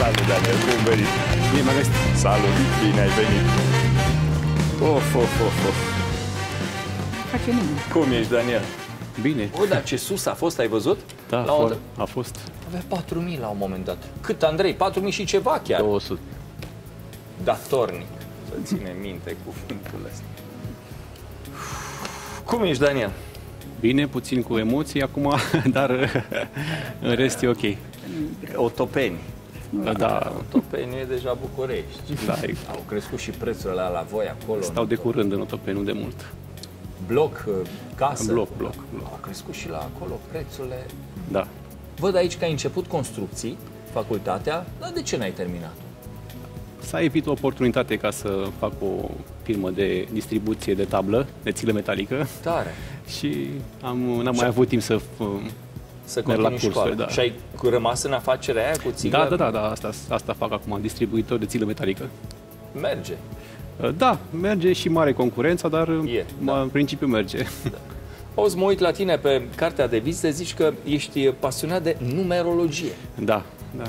Salut, Daniel, bun venit. Bine m-a găsit. Salut, bine ai venit. Of. Face nimeni. Cum ești, Daniel? Bine. O, dar ce sus a fost, ai văzut? Da, a fost. Avea 4.000 la un moment dat. Cât, Andrei? 4.000 și ceva chiar. 200. Datornic. Să ține minte cuvântul ăsta. Cum ești, Daniel? Bine, puțin cu emoții acum, dar în rest e ok. Otopeni. Da. Otopeni e deja București. Da, Au crescut și prețurile la voi acolo. stau de curând în Otopeni, nu de mult. Bloc, casă. Bloc. Au crescut și la acolo prețurile. Da. Văd aici că ai început construcții, facultatea, dar de ce n-ai terminat? S-a evit o oportunitate ca să fac o firmă de distribuție de tablă, de țilă metalică. Tare. Și n-am mai avut timp să merg la cursuri. Da. Și ai rămas în afacerea aia cu țigări? Da, asta fac acum, distribuitor de țilă metalică. Merge. Da, merge și mare concurența, dar în principiu merge. Da. Auzi, mă uit la tine pe cartea de vizite, zici că ești pasionat de numerologie. Da.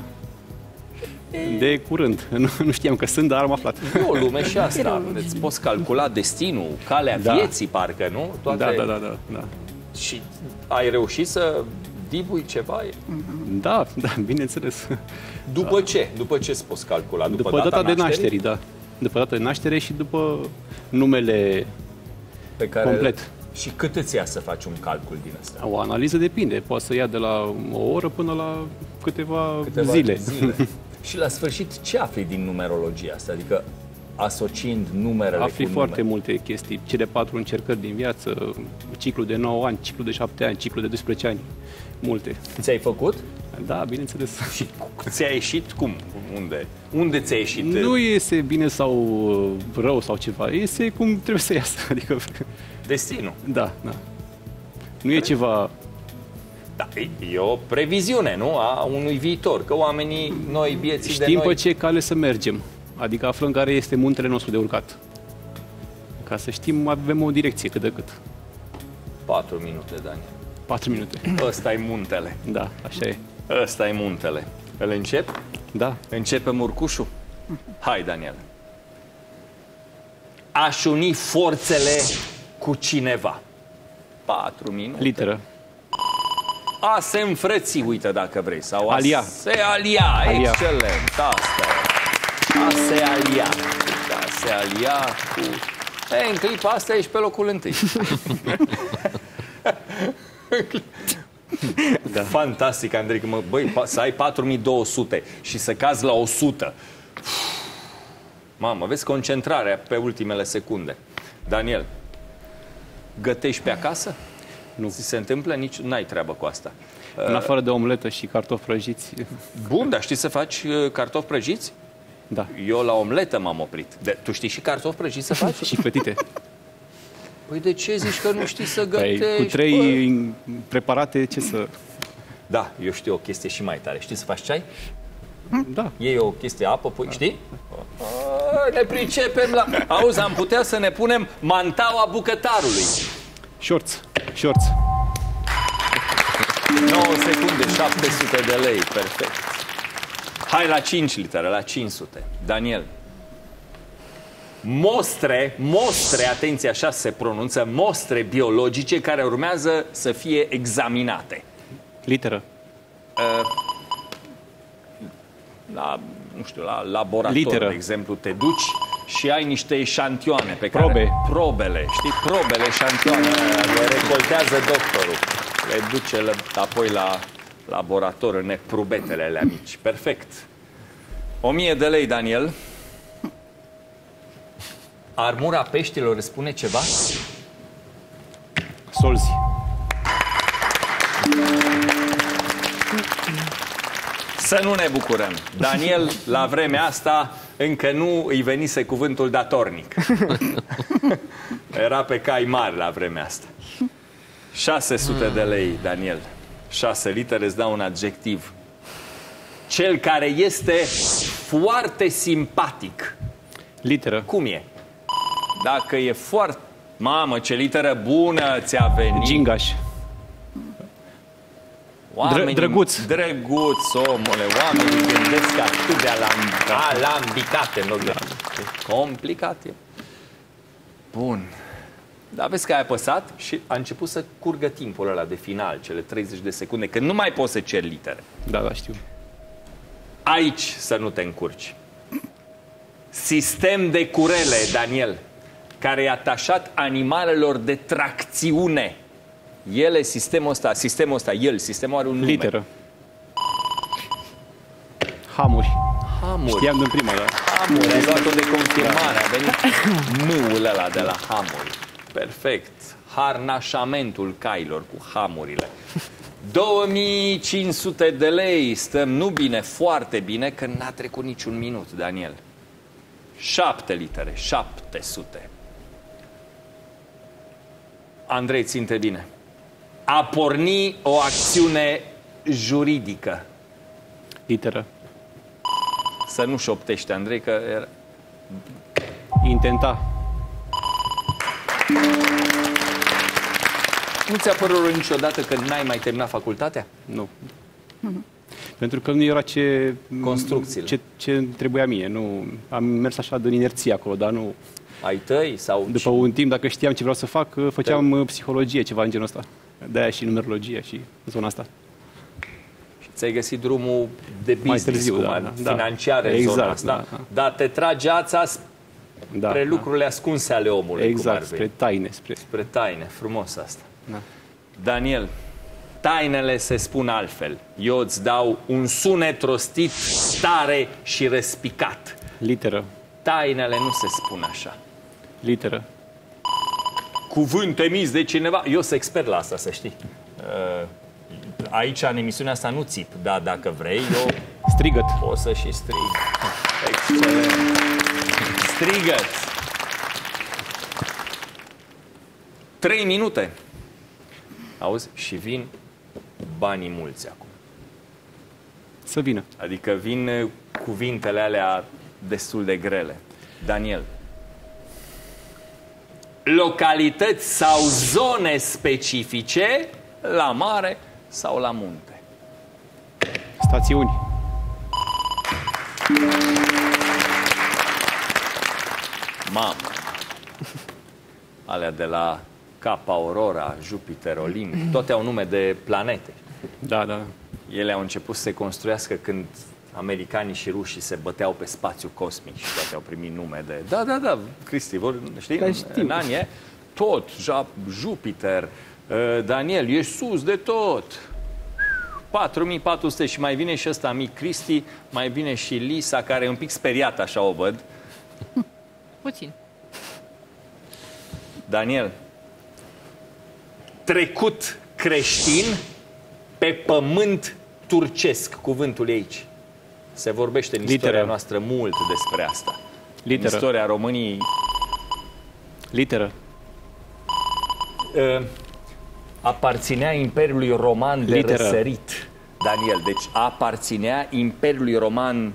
De curând. Nu știam că sunt, dar am aflat. E o lume și asta. Îți poți calcula destinul, calea vieții, parcă, nu? Toate... Da. Și ai reușit să dibui ceva? Da, bineînțeles. După ce? După ce îți poți calcula? După data de naștere, da. După data de naștere și după numele pe care complet. Și cât îți ia să faci un calcul din asta? O analiză depinde. Poate să ia de la o oră până la câteva zile. Și la sfârșit, ce afli din numerologia asta? Adică asociind numerele afli cu foarte multe chestii. Cele 4 încercări din viață, ciclu de 9 ani, ciclu de 7 ani, ciclu de 12 ani. Multe. Ți-ai făcut? Da, bineînțeles. Și ți-a ieșit cum? Unde? Unde ți-a ieșit? Nu iese bine sau rău sau ceva. Iese cum trebuie să iasă. Adică... Destinul. Da. Nu e ceva... Da, e o previziune, nu? A unui viitor. Că oamenii, noi, vieții de noi... Știm pe ce cale să mergem. Adică aflăm care este muntele nostru de urcat. Ca să știm, avem o direcție cât de cât. 4 minute, Daniel. 4 minute. Ăsta e muntele. Da, așa e. Ăsta e muntele. Îl încep? Da. Începem urcușul? Hai, Daniel. Aș uni forțele cu cineva. 4 minute. Literă. A se înfrăți, uite dacă vrei. Sau alia. Se alia. Excelent. Asta e. A se alia. A se alia cu... în clipa asta ești pe locul întâi. Da. Fantastic, Andrei. Băi, să ai 4200 și să cazi la 100. Mamă, vezi concentrarea pe ultimele secunde. Daniel, gătești pe acasă? Nu. Ți se întâmplă? Nici n-ai treabă cu asta. În afară de omletă și cartofi prăjiți. Bun, dar știi să faci cartofi prăjiți? Da. Eu la omletă m-am oprit. Tu știi și cartofi prăjiți să faci? Și fetite. Păi de ce zici că nu știi să gătești? Cu 3 preparate, ce să... Da, eu știu o chestie și mai tare. Știi să faci ceai? Da. Iei o chestie apă, pui, știi? Ne pricepem la... Auzi, am putea să ne punem mantaua bucătarului. Shorts. 9 secunde, 700 de lei, perfect. Hai la 5 litere, la 500. Daniel. Mostre, atenție, așa se pronunță, mostre biologice care urmează să fie examinate. Literă. La laborator, de exemplu, te duci și ai niște eșantioane pe care... Probele, știi? Probele, eșantioane, le recoltează doctorul. Le duce apoi la laborator în probetele alea mici. Perfect. 1000 de lei, Daniel. Armura peștilor îți spune ceva? Solzi. Să nu ne bucurăm. Daniel, la vremea asta, încă nu îi venise cuvântul datornic. Era pe cai mari la vremea asta. 600 de lei, Daniel. 6 litere, îți dau un adjectiv. Cel care este foarte simpatic. Literă. Cum e? Dacă e foarte... Mamă, ce literă bună ți-a venit. Gingaș. Drăguț. Drăguț, omule, oamenii Vedeți că atât de alambicate, în loc de complicate. Bun. Dar vezi că ai apăsat și a început să curgă timpul ăla de final, cele 30 de secunde, că nu mai poți să ceri litere. Da, știu. Aici să nu te încurci. Sistem de curele, Daniel, care e atașat animalelor de tracțiune. Sistemul ăsta are un nume. Literă. Hamuri. Hamuri. Știam din prima, da. Hamuri, ai luat-o de confirmare, a venit M-ul ăla de la hamuri. Perfect. Harnașamentul cailor cu hamurile. 2500 de lei, stăm nu bine, foarte bine, că n-a trecut niciun minut, Daniel. 7 litere, 700. Andrei, ținte bine. A porni o acțiune juridică. Literă. Să nu șoptești, Andrei, că... Intenta. Nu ți-a părut niciodată că n-ai mai terminat facultatea? Nu. Pentru că nu era Construcțiile. ce trebuia mie. Nu, am mers așa din inerție acolo, dar nu... Ai tăi? Sau După un timp, dacă știam ce vreau să fac, făceam psihologie, ceva în genul ăsta. De-aia și numerologia și zona asta. Și ți-ai găsit drumul de business, mai târziu, financiar în exact, zona asta. Da. Dar te trage ața spre lucrurile ascunse ale omului. Exact, spre taine. Spre taine, frumos asta. Da. Daniel, tainele se spun altfel. Eu îți dau un sunet rostit, tare și răspicat. Literă. Tainele nu se spun așa. Literă. Cuvânt emis de cineva. Eu sunt expert la asta, să știi. Aici, în emisiunea asta, nu țip. Da, dacă vrei, eu... Strigăt. O să și strig. Excelent. Strigăt. 3 minute. Auzi? Și vin banii mulți acum. Să vină. Adică vin cuvintele alea destul de grele. Daniel. Localități sau zone specifice la mare sau la munte. Stațiuni. Mamă. Alea de la Capa Aurora, Jupiter, Olimp, toate au nume de planete. Da, da. Ele au început să se construiască când americanii și rușii se băteau pe spațiu cosmic și toate au primit nume de... Da, Cristi, știi? În anii, tot, Jupiter, Daniel, e sus de tot. 4400 și mai vine și ăsta mic, Cristi, mai vine și Lisa, care e un pic speriată, așa o văd. Puțin. Daniel, trecut creștin pe pământ turcesc, cuvântul e aici. Se vorbește în istoria noastră mult despre asta. Literă. În istoria României. Literă. Aparținea Imperiului Roman de răsărit. Daniel, deci aparținea Imperiului Roman...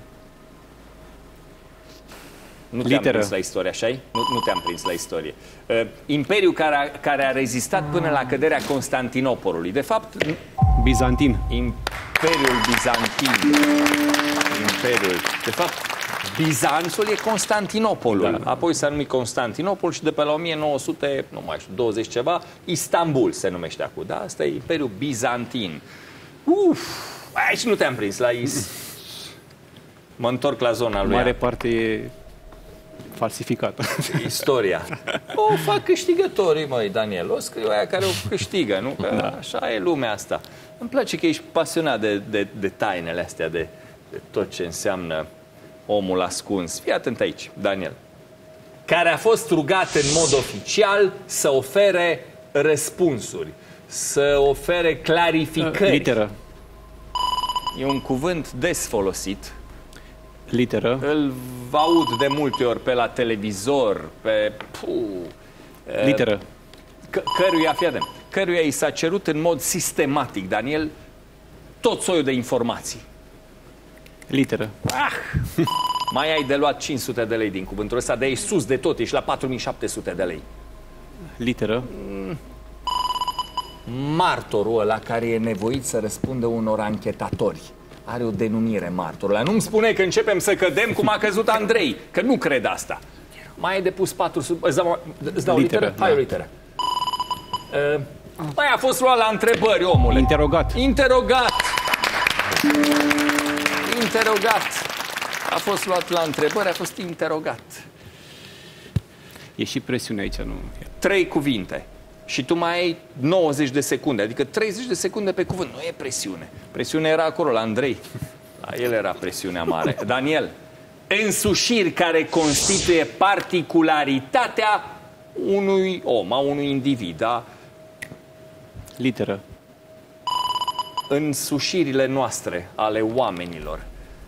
Nu te-am prins la istorie, așa-i? Nu te-am prins la istorie. Imperiul care a rezistat până la căderea Constantinopolului. De fapt... Bizantin. Imperiul Bizantin. Imperiul. De fapt, Bizanțul e Constantinopolul. Da. Apoi s-a numit Constantinopol și de pe la 1900, nu mai știu, 20 ceva, Istanbul se numește acum. Da? Asta e Imperiul Bizantin. Aici nu te-am prins la Mă întorc la zona lui. Mare parte e falsificată. Istoria. O fac câștigătorii, măi, Daniel. O scriu aia care o câștigă, nu? Că așa e lumea asta. Îmi place că ești pasionat de tainele astea, de tot ce înseamnă omul ascuns. Fii atent aici, Daniel. Care a fost rugat în mod oficial să ofere răspunsuri, să ofere clarificări. Literă. E un cuvânt des folosit. Literă. Îl aud de multe ori pe la televizor, pe... Literă. Căruia i s-a cerut în mod sistematic, Daniel, tot soiul de informații. Literă. Mai ai de luat 500 de lei din cuvântul ăsta, de sus de tot, ești la 4700 de lei. Literă. Martorul ăla care e nevoit să răspundă unor anchetatori. are o denumire, martorul. Nu-mi spune că începem să cădem cum a căzut Andrei, că nu cred asta. Mai e de pus 400... Îți dau literă? Hai o literă. Mai a fost luat la întrebări, omule. Interogat. Interogat. Interogat. A fost luat la întrebări, a fost interogat. E și presiune aici, nu? 3 cuvinte. Și tu mai ai 90 de secunde, adică 30 de secunde pe cuvânt. Nu e presiune. Presiunea era acolo, la Andrei. La el era presiunea mare. Daniel, însușiri care constituie particularitatea unui om, a unui individ, da? Literă. Însușirile noastre ale oamenilor.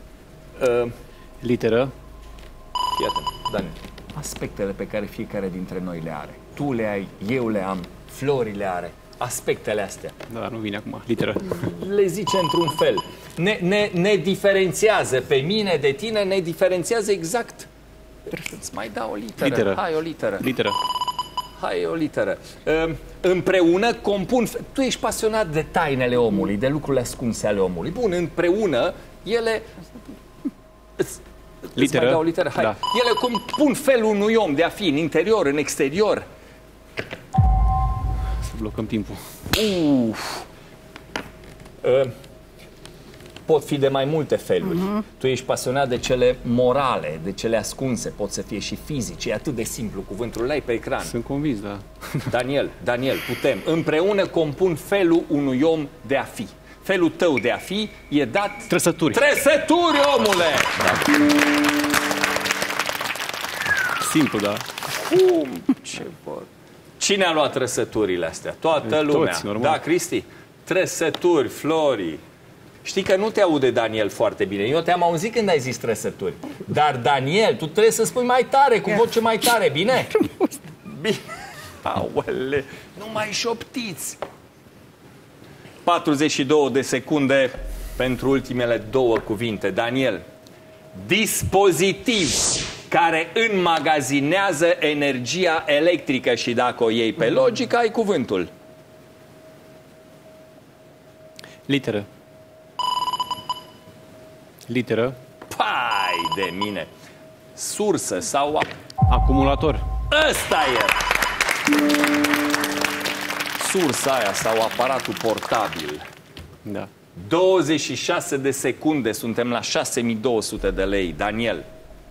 Literă. Iată, Daniel, aspectele pe care fiecare dintre noi le are. Tu le ai, eu le am, Flori le are. Aspectele astea. Da, nu vine acum. Literă. Le zice într-un fel. Ne diferențiază pe mine, de tine, ne diferențiază exact. Îți mai dau o literă. Literă. Hai o literă. Literă. Hai o literă. Împreună compun... Tu ești pasionat de tainele omului, de lucrurile ascunse ale omului. Bun, împreună ele... Îți mai dau o literă? Hai. Da. Ele compun felul unui om de a fi în interior, în exterior. Să blocăm timpul. Pot fi de mai multe feluri. Tu ești pasionat de cele morale, de cele ascunse, pot să fie și fizice. E atât de simplu, cuvântul ăla e pe ecran. Sunt convins, da. Daniel, putem. Împreună compun felul unui om de a fi. Felul tău de a fi e dat... Trăsături. Trăsături, omule! Da. Simplu, da. Ce vor. Cine a luat trăsăturile astea? Toată Toți, lumea. normal. Da, Cristi? Trăsături, Flori. Știi că nu te aude Daniel foarte bine. Eu te-am auzit când ai zis trăsături. Dar Daniel, tu trebuie să spui mai tare, cu voce mai tare, bine? Bine. Aolele, nu mai șoptiți. 42 de secunde pentru ultimele 2 cuvinte. Daniel, dispozitiv care înmagazinează energia electrică și dacă o iei pe logică, ai cuvântul. Literă. Literă. Pai de mine! Sursă sau... Acumulator. Ăsta e! Sursa aia sau aparatul portabil. Da. 26 de secunde, suntem la 6200 de lei. Daniel,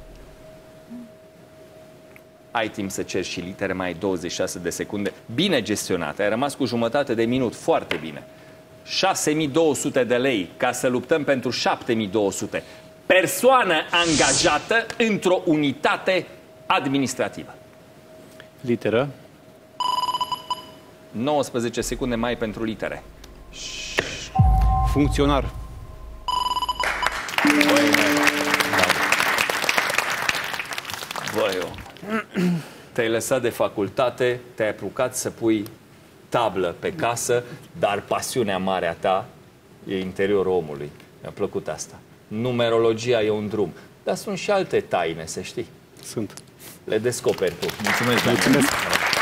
ai timp să ceri și litere, mai ai 26 de secunde. Bine gestionate, ai rămas cu jumătate de minut, foarte bine. 6200 de lei ca să luptăm pentru 7200. Persoană angajată într-o unitate administrativă. Literă. 19 secunde mai pentru litere. Funcționar. Băi, te-ai lăsat de facultate, te-ai apucat să pui tablă pe casă, dar pasiunea mare a ta e interiorul omului. Mi-a plăcut asta. Numerologia e un drum, dar sunt și alte taine, să știi. Sunt. Le descoperi tu. Mulțumesc, Daniel. Mulțumesc.